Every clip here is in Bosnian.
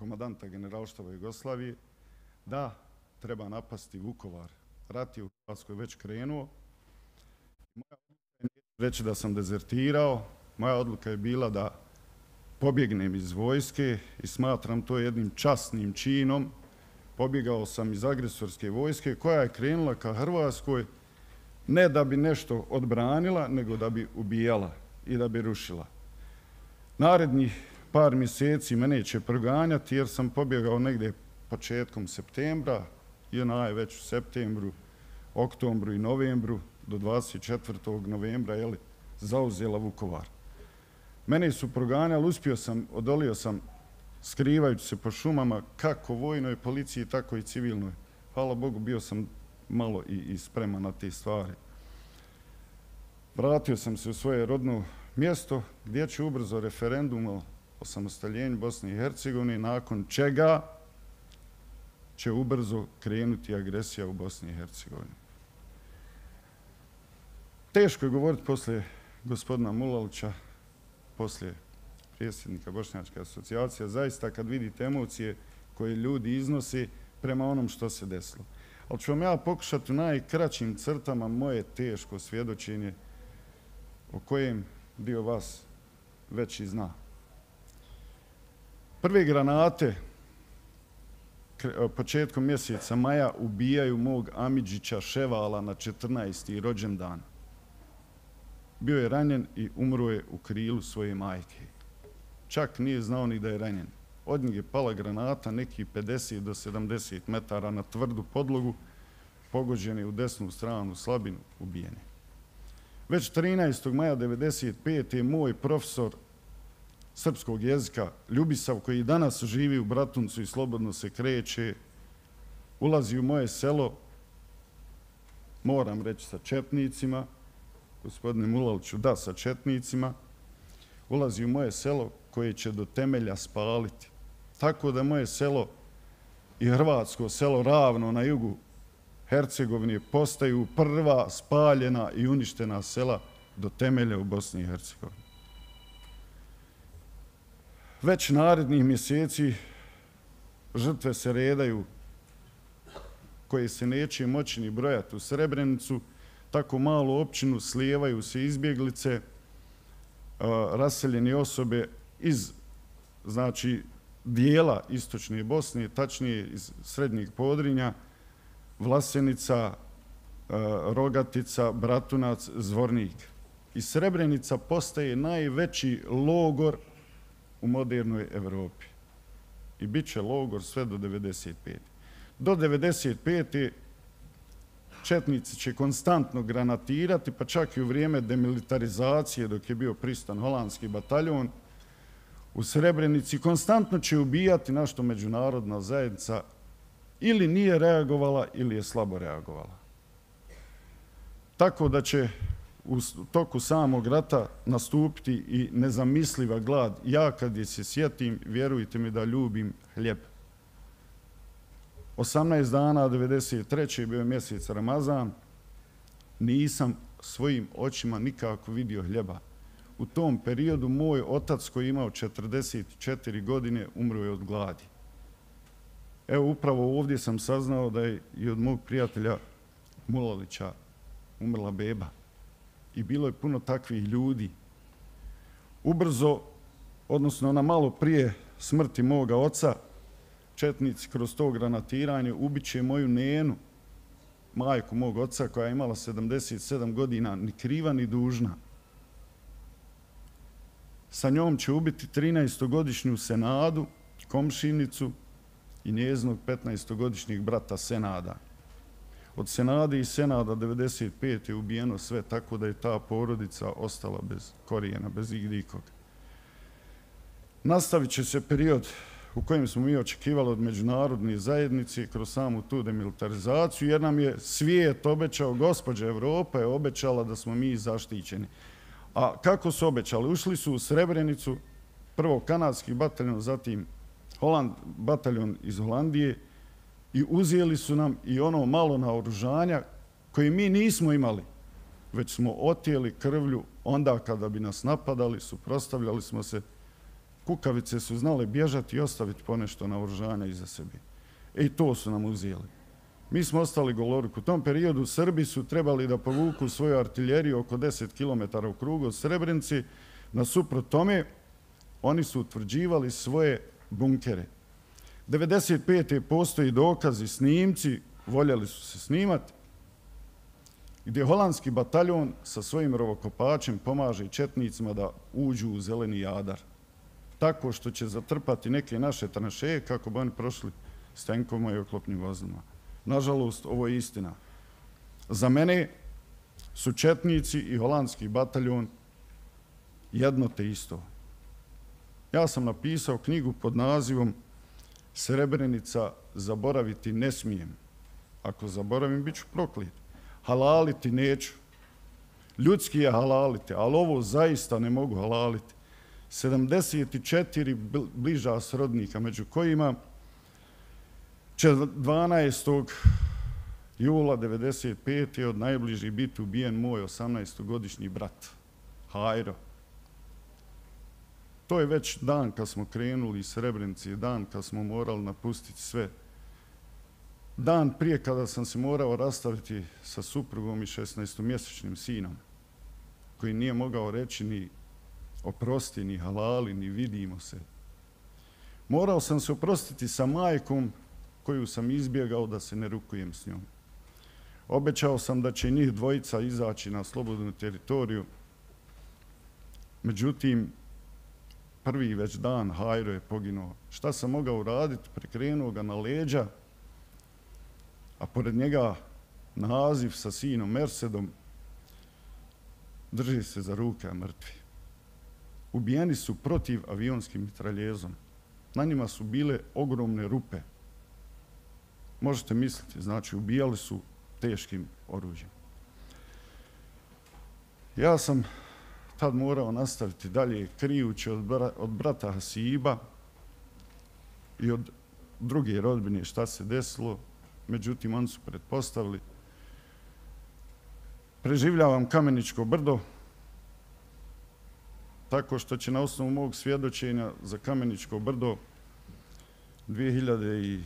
komandanta Generalštaba Jugoslavije da treba napasti Vukovar. Rat je u Hrvatskoj već krenuo. Moja odluka je reći da sam dezertirao. Moja odluka je bila da pobjegnem iz vojske i smatram to jednim časnim činom. Pobjegao sam iz agresorske vojske koja je krenula ka Hrvatskoj ne da bi nešto odbranila, nego da bi ubijala i da bi rušila. Narednih par mjeseci me neće proganjati jer sam pobjegao negdje početkom septembra i ona je već u septembru, oktobru i novembru do 24. novembra zauzela Vukovar. Mene su proganjali, odolio sam skrivajući se po šumama kako vojnoj policiji, tako i civilnoj. Hvala Bogu, bio sam malo i spreman na te stvari. Vratio sam se u svoje rodno mjesto gdje će ubrzo referendum o osamostaljenju Bosne i Hercegovine, nakon čega će ubrzo krenuti agresija u Bosni i Hercegovini. Teško je govoriti poslije gospodina Mulalića, poslije predsjednika Bošnjačke asocijacije, zaista kad vidite emocije koje ljudi iznose prema onom što se desilo. Ali ću vam ja pokušati u najkraćim crtama moje teško svjedočenje o kojem dio vas već i zna. Prve granate početkom mjeseca maja ubijaju mog Amidžića Ševala na 14. rođendan. Bio je ranjen i umro je u krilu svoje majke. Čak nije znao ni da je ranjen. Od njega je pala granata nekih 50 do 70 metara na tvrdu podlogu, pogođen je u desnu stranu slabinu, ubijen je. Već 13. maja 1995. moj profesor srpskog jezika Ljubisav, koji danas živi u Bratuncu i slobodno se kreće, ulazi u moje selo, moram reći sa četnicima, gospodine Mulaliću, da, sa četnicima, ulazi u moje selo koje će do temelja spaliti. Tako da moje selo i hrvatsko selo Ravno na jugu Hercegovine postaju prva spaljena i uništena sela do temelja u Bosni i Hercegovini. Već narednih mjeseci žrtve se redaju koje se neće moći ni brojati u Srebrenicu, tako malu općinu slijevaju se izbjeglice, raseljene osobe iz dijela istočne Bosne, tačnije iz srednjeg Podrinja, Vlasenica, Rogatica, Bratunac, Zvornik. I Srebrenica postaje najveći logor u modernoj Evropi. I bit će logor sve do 1995. Do 1995. četnici će konstantno granatirati, pa čak i u vrijeme demilitarizacije dok je bio prisutan holandski bataljon u Srebrenici, konstantno će ubijati na što međunarodna zajednica ili nije reagovala ili je slabo reagovala. Tako da će u toku samog rata nastupiti i nezamisliva glad. Ja kad je se sjetim, vjerujte mi da ljubim hljeb. 18 dana 1993. bio je mjesec Ramazan, nisam svojim očima nikako vidio hljeba. U tom periodu moj otac koji je imao 44 godine umro je od gladi. Evo upravo ovdje sam saznao da je i od mog prijatelja Mulalića umrla beba. I bilo je puno takvih ljudi. Ubrzo, odnosno na malo prije smrti moga oca, četnici kroz to granatiranje ubiće moju nenu, majku mog oca koja je imala 77 godina, ni kriva ni dužna. Sa njom će ubiti 13-godišnju Senadu, komšinicu i njezinog 15-godišnjeg brata Senada. Od Senade i Senada 1995. je ubijeno sve, tako da je ta porodica ostala bez korijena, bez igdikoga. Nastavit će se period u kojem smo mi očekivali od međunarodne zajednice kroz samu tu demilitarizaciju, jer nam je svijet obećao, gospođa Evropa je obećala da smo mi zaštićeni. A kako su obećali? Ušli su u Srebrenicu, prvo kanadski bataljon, zatim bataljon iz Holandije i uzeli su nam i ono malo naoružanja koje mi nismo imali, već smo otijeli krvlju onda kada bi nas napadali, suprotstavljali smo se Kukavice su znale bježati i ostaviti ponešto naoružanja iza sebe. I to su nam uzeli. Mi smo ostali goloruki. U tom periodu Srbi su trebali da povuku svoju artiljeriju oko 10 km u krugu od Srebrenice. Nasuprot tome, oni su utvrđivali svoje bunkere. 95. postoji dokazi, snimci, voljeli su se snimati, gdje holandski bataljon sa svojim rovokopačem pomaže četnicima da uđu u Zeleni Jadar. Tako što će zatrpati neke naše tranšeje kako bi oni prošli s tenkovima i oklopnim vozilima. Nažalost, ovo je istina. Za mene su četnici i holandski bataljon jedno te isto. Ja sam napisao knjigu pod nazivom Srebrenica zaboraviti ne smijem. Ako zaboravim, bit ću proklet. Halaliti neću. Ljudski je halaliti, ali ovo zaista ne mogu halaliti. 74 bliža srodnika, među kojima će 12. jula 1995. od najbližih biti ubijen moj 18-godišnji brat, Hajro. To je već dan kad smo krenuli iz Srebrenice, dan kad smo morali napustiti sve. Dan prije kada sam se morao rastaviti sa suprugom i 16-mjesečnim sinom, koji nije mogao reći ni oprosti, ni halali, ni vidimo se. Morao sam se oprostiti sa majkom koju sam izbjegao da se ne rukujem s njom. Obećao sam da će njih dvojica izaći na slobodnu teritoriju. Međutim, prvi već dan Hajro je poginuo. Šta sam mogao uraditi? Prekrenuo ga na leđa, a pored njega naziv sa sinom Mercedom, drži se za ruke, a mrtvi. Ubijeni su protiv avionskim mitraljezom. Na njima su bile ogromne rupe. Možete misliti, znači ubijali su teškim oružjem. Ja sam tad morao nastaviti dalje krijući od brata Hasiba i od druge rodbine šta se desilo. Međutim, oni su pretpostavili. Preživljavam Kameničko brdo, tako što će na osnovu mog svjedočenja za Kameničko brdo 2006.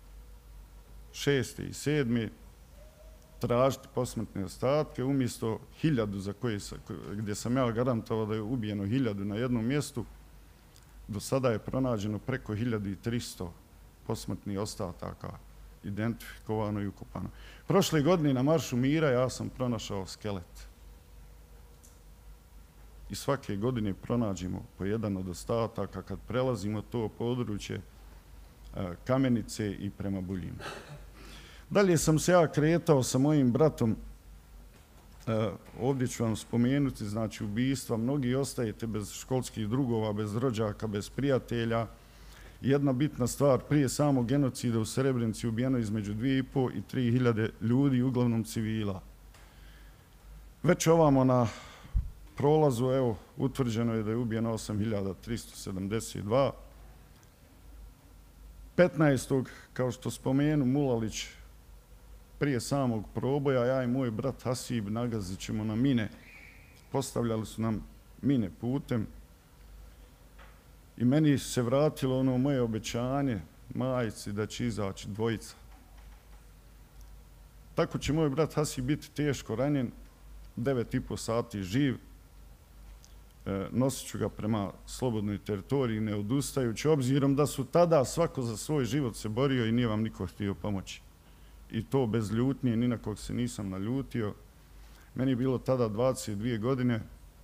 i 2007. tražiti posmrtne ostatke, umjesto 1000 gdje sam ja garantovao da je ubijeno 1000 na jednom mjestu, do sada je pronađeno preko 1300 posmrtnih ostataka, identifikovano i ukopano. Prošle godine na Maršu mira ja sam pronašao skelet. I svake godine pronađemo po jedan od ostataka kad prelazimo to područje Kamenice i prema Buljinu. Dalje sam se ja kretao sa mojim bratom. Ovdje ću vam spomenuti, znači ubistva. Mnogi ostajete bez školskih drugova, bez rođaka, bez prijatelja. Jedna bitna stvar, prije samog genocida u Srebrenici ubijeno između 2.500 i 3.000 ljudi, uglavnom civila. Već ovamo na prolazu, evo, utvrđeno je da je ubijeno 8.372. 15. kao što spomenu Mulalić, prije samog proboja, ja i moj brat Hasib nagazit ćemo na mine. Postavljali su nam mine putem. I meni se vratilo ono moje obećanje majici da će izaći dvojica. Tako će moj brat Hasib biti teško ranjen, 9,5 sati živ. Nosit ću ga prema slobodnoj teritoriji, ne odustajući, obzirom da su tada svako za svoj život se borio i nije vam niko htio pomoći. I to bez ljutnje, ni na kog se nisam naljutio. Meni je bilo tada 22 godine.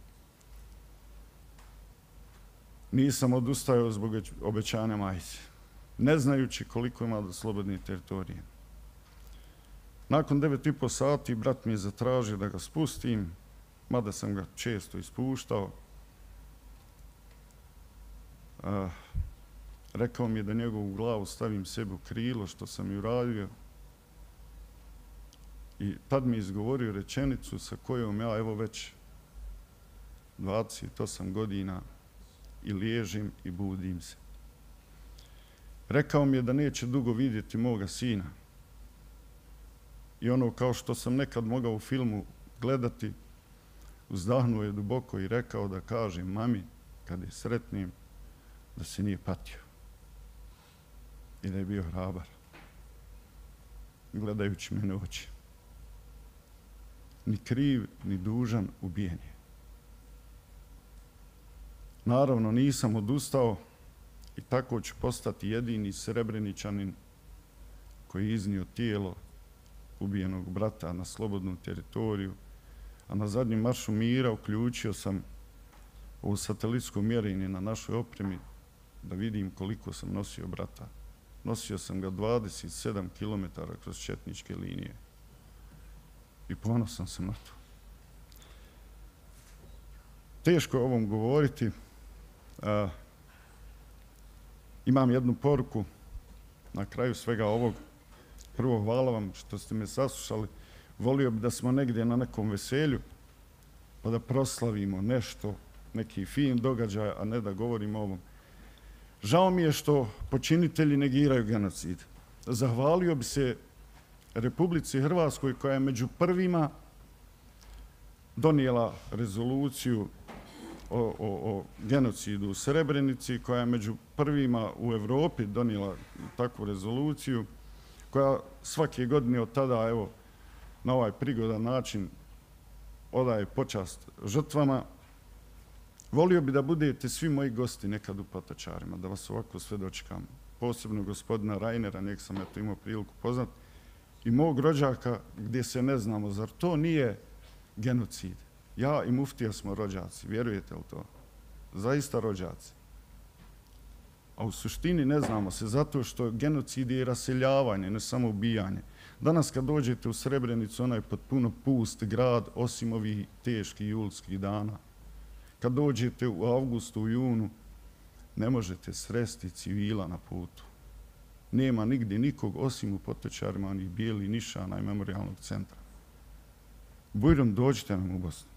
Nisam odustajao zbog obećanja majice, ne znajući koliko ima do slobodne teritorije. Nakon 9,5 sati brat mi je zatražio da ga spustim, mada sam ga često ispuštao. Rekao mi je da njegovu glavu stavim sebi u krilo, što sam i uradio. I tad mi je izgovorio rečenicu sa kojom ja evo već 28 godina i liježim i budim se. Rekao mi je da neće dugo vidjeti moga sina. I ono kao što sam nekad mogao u filmu gledati, uzdahnuo je duboko i rekao da kažem mami, kad je sretnim, da se nije patio i da je bio hrabar, gledajući mene u oči. Ni kriv, ni dužan ubijen je. Naravno, nisam odustao i tako ću postati jedini Srebreničanin koji je iznio tijelo ubijenog brata na slobodnu teritoriju, a na zadnjem maršu mira uključio sam ovo satelitsko mjerenje na našoj opremi da vidim koliko sam nosio brata. Nosio sam ga 27 km kroz četničke linije i ponosan sam na to. Teško je o ovom govoriti. Imam jednu poruku na kraju svega ovog. Prvo, hvala vam što ste me saslušali. Volio bi da smo negdje na nekom veselju pa da proslavimo nešto, neki fin događaj, a ne da govorimo o ovom. Žao mi je što počinitelji negiraju genocid. Zahvalio bi se Republici Hrvatskoj koja je među prvima donijela rezoluciju o genocidu u Srebrenici, koja je među prvima u Evropi donijela takvu rezoluciju, koja svake godine od tada, evo, na ovaj prigodan način odaje počast žrtvama. Volio bi da budete svi moji gosti nekad u Potočarima, da vas ovako sve dočekam. Posebno gospodina Rajnera, njeg sam eto imao priliku poznat, i mog rođaka gdje se ne znamo. Zar to nije genocid? Ja i muftija smo rođaci, vjerujete li to? Zaista rođaci. A u suštini ne znamo se zato što genocid je raseljavanje, ne samo ubijanje. Danas kad dođete u Srebrenicu, ona je potpuno pust grad, osim ovih teških julskih dana. Kad dođete u avgustu, u junu, ne možete sresti civila na putu. Nema nigdje nikog osim u Potočarima, onih bijelih nišana i memorijalnog centra. Bujrom, dođite nam u Bosnu.